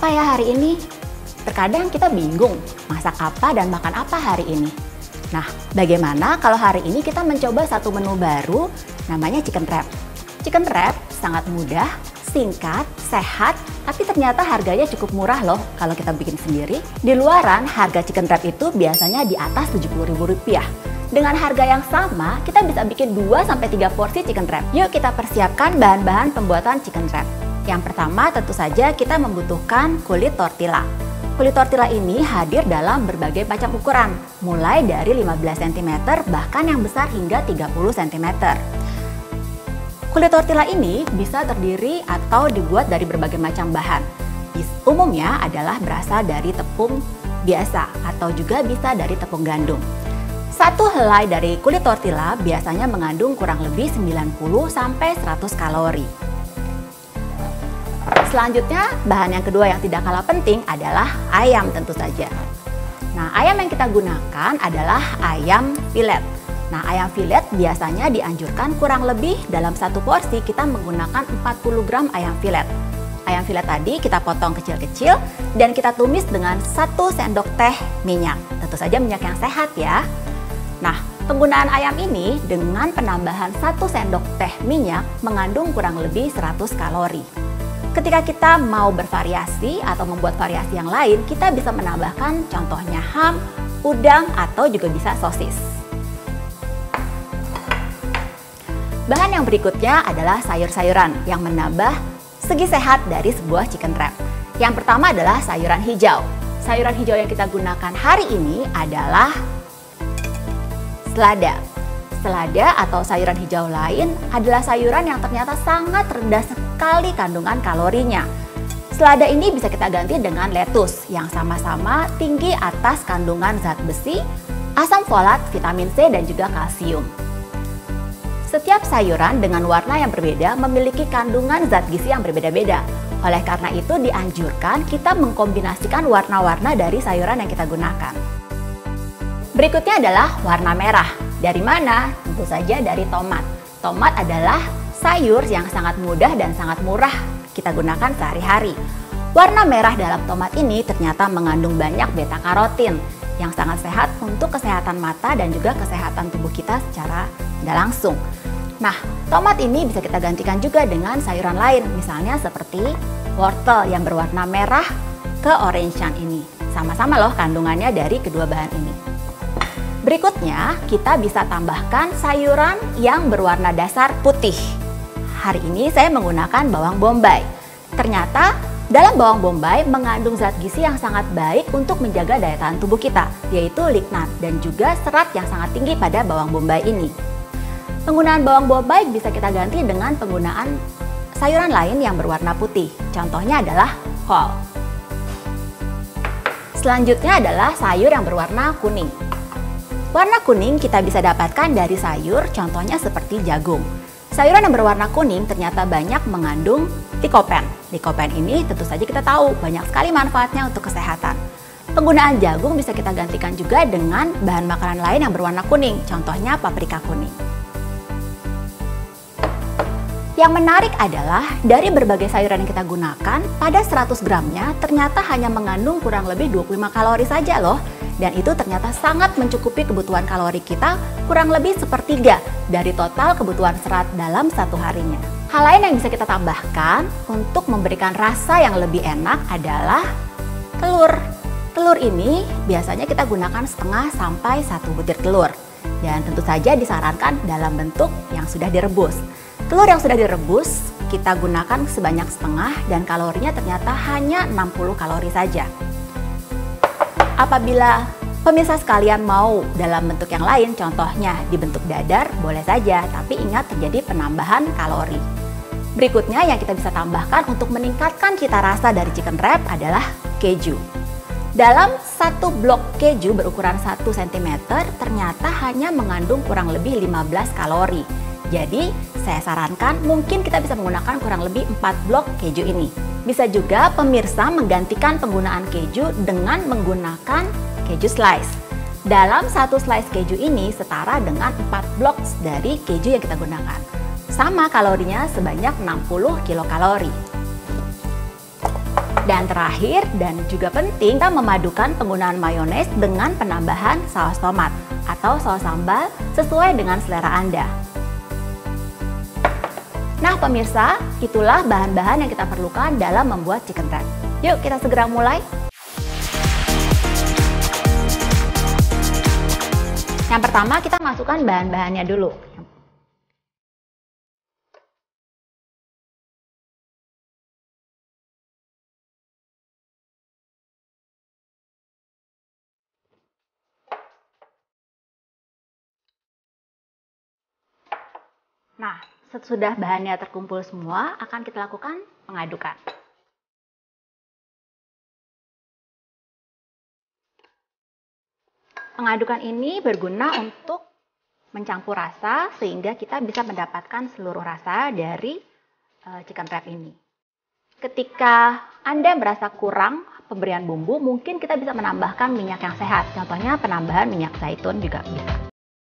apa ya hari ini? Terkadang kita bingung masak apa dan makan apa hari ini. Nah, bagaimana kalau hari ini kita mencoba satu menu baru namanya chicken wrap. Chicken wrap sangat mudah, singkat, sehat, tapi ternyata harganya cukup murah loh kalau kita bikin sendiri. Di luaran, harga chicken wrap itu biasanya di atas Rp70.000. Dengan harga yang sama, kita bisa bikin 2-3 porsi chicken wrap. Yuk kita persiapkan bahan-bahan pembuatan chicken wrap. Yang pertama tentu saja kita membutuhkan kulit tortilla. Kulit tortilla ini hadir dalam berbagai macam ukuran, mulai dari 15 cm bahkan yang besar hingga 30 cm. Kulit tortilla ini bisa terdiri atau dibuat dari berbagai macam bahan. Umumnya adalah berasal dari tepung biasa atau juga bisa dari tepung gandum. Satu helai dari kulit tortilla biasanya mengandung kurang lebih 90-100 kalori. Selanjutnya, bahan yang kedua yang tidak kalah penting adalah ayam tentu saja. Nah, ayam yang kita gunakan adalah ayam filet. Nah, ayam filet biasanya dianjurkan kurang lebih dalam satu porsi kita menggunakan 40 gram ayam filet. Ayam filet tadi kita potong kecil-kecil dan kita tumis dengan 1 sendok teh minyak. Tentu saja minyak yang sehat ya. Nah, penggunaan ayam ini dengan penambahan 1 sendok teh minyak mengandung kurang lebih 100 kalori. Ketika kita mau bervariasi atau membuat variasi yang lain, kita bisa menambahkan contohnya ham, udang, atau juga bisa sosis. Bahan yang berikutnya adalah sayur-sayuran yang menambah segi sehat dari sebuah chicken wrap. Yang pertama adalah sayuran hijau. Sayuran hijau yang kita gunakan hari ini adalah selada. Selada atau sayuran hijau lain adalah sayuran yang ternyata sangat rendah sekali kandungan kalorinya. Selada ini bisa kita ganti dengan lettuce yang sama-sama tinggi atas kandungan zat besi, asam folat, vitamin C, dan juga kalsium. Setiap sayuran dengan warna yang berbeda memiliki kandungan zat gizi yang berbeda-beda. Oleh karena itu dianjurkan kita mengkombinasikan warna-warna dari sayuran yang kita gunakan. Berikutnya adalah warna merah. Dari mana? Tentu saja dari tomat. Tomat adalah sayur yang sangat mudah dan sangat murah kita gunakan sehari-hari. Warna merah dalam tomat ini ternyata mengandung banyak beta karotin yang sangat sehat untuk kesehatan mata dan juga kesehatan tubuh kita secara tidak langsung. Nah, tomat ini bisa kita gantikan juga dengan sayuran lain, misalnya seperti wortel yang berwarna merah ke orange-an ini. Sama-sama loh kandungannya dari kedua bahan ini. Berikutnya, kita bisa tambahkan sayuran yang berwarna dasar putih. Hari ini saya menggunakan bawang bombay. Ternyata dalam bawang bombay mengandung zat gizi yang sangat baik untuk menjaga daya tahan tubuh kita, yaitu lignat dan juga serat yang sangat tinggi pada bawang bombay ini. Penggunaan bawang bombay bisa kita ganti dengan penggunaan sayuran lain yang berwarna putih. Contohnya adalah kol. Selanjutnya adalah sayur yang berwarna kuning. Warna kuning kita bisa dapatkan dari sayur, contohnya seperti jagung. Sayuran yang berwarna kuning ternyata banyak mengandung likopen. Likopen ini tentu saja kita tahu banyak sekali manfaatnya untuk kesehatan. Penggunaan jagung bisa kita gantikan juga dengan bahan makanan lain yang berwarna kuning, contohnya paprika kuning. Yang menarik adalah dari berbagai sayuran yang kita gunakan, pada 100 gramnya ternyata hanya mengandung kurang lebih 25 kalori saja loh. Dan itu ternyata sangat mencukupi kebutuhan kalori kita kurang lebih sepertiga dari total kebutuhan serat dalam satu harinya. Hal lain yang bisa kita tambahkan untuk memberikan rasa yang lebih enak adalah telur. Telur ini biasanya kita gunakan setengah sampai 1 butir telur. Dan tentu saja disarankan dalam bentuk yang sudah direbus. Telur yang sudah direbus kita gunakan sebanyak setengah dan kalorinya ternyata hanya 60 kalori saja. Apabila pemirsa sekalian mau dalam bentuk yang lain, contohnya di bentuk dadar, boleh saja, tapi ingat terjadi penambahan kalori. Berikutnya yang kita bisa tambahkan untuk meningkatkan cita rasa dari chicken wrap adalah keju. Dalam satu blok keju berukuran 1 cm ternyata hanya mengandung kurang lebih 15 kalori. Jadi saya sarankan mungkin kita bisa menggunakan kurang lebih 4 blok keju ini. Bisa juga pemirsa menggantikan penggunaan keju dengan menggunakan keju slice. Dalam satu slice keju ini setara dengan 4 blok dari keju yang kita gunakan. Sama kalorinya sebanyak 60 kilokalori. Dan terakhir dan juga penting, kita memadukan penggunaan mayones dengan penambahan saus tomat atau saus sambal sesuai dengan selera Anda. Nah pemirsa, itulah bahan-bahan yang kita perlukan dalam membuat chicken wrap. Yuk kita segera mulai. Yang pertama kita masukkan bahan-bahannya dulu. Nah, sesudah bahannya terkumpul semua, akan kita lakukan pengadukan. Pengadukan ini berguna untuk mencampur rasa sehingga kita bisa mendapatkan seluruh rasa dari chicken wrap ini. Ketika Anda merasa kurang pemberian bumbu, mungkin kita bisa menambahkan minyak yang sehat. Contohnya penambahan minyak zaitun juga bisa.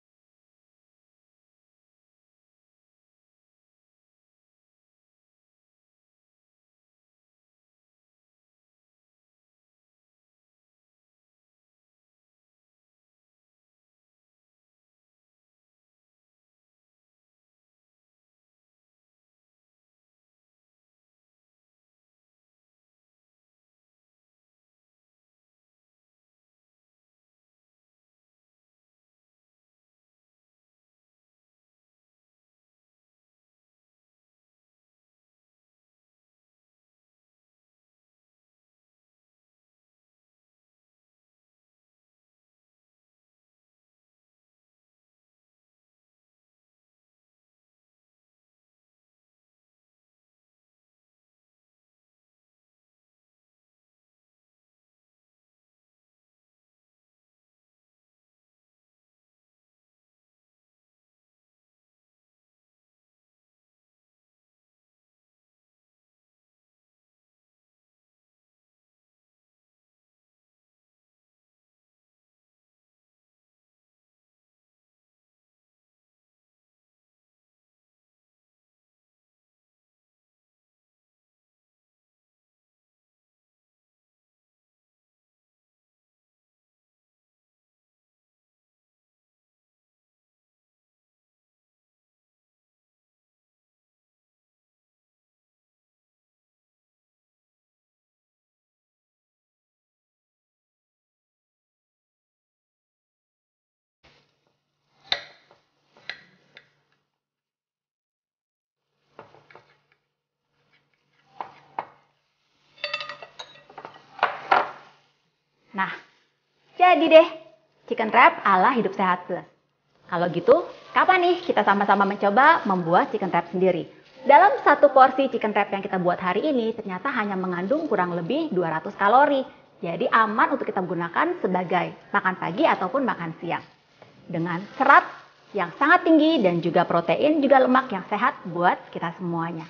Nah, jadi deh chicken wrap ala Hidup Sehat Plus. Kalau gitu, kapan nih kita sama-sama mencoba membuat chicken wrap sendiri? Dalam satu porsi chicken wrap yang kita buat hari ini ternyata hanya mengandung kurang lebih 200 kalori. Jadi aman untuk kita gunakan sebagai makan pagi ataupun makan siang. Dengan serat yang sangat tinggi dan juga protein juga lemak yang sehat buat kita semuanya.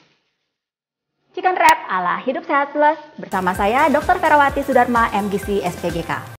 Chicken wrap ala Hidup Sehat Plus bersama saya Dr. Ferawati Sudarma, MGC SPGK.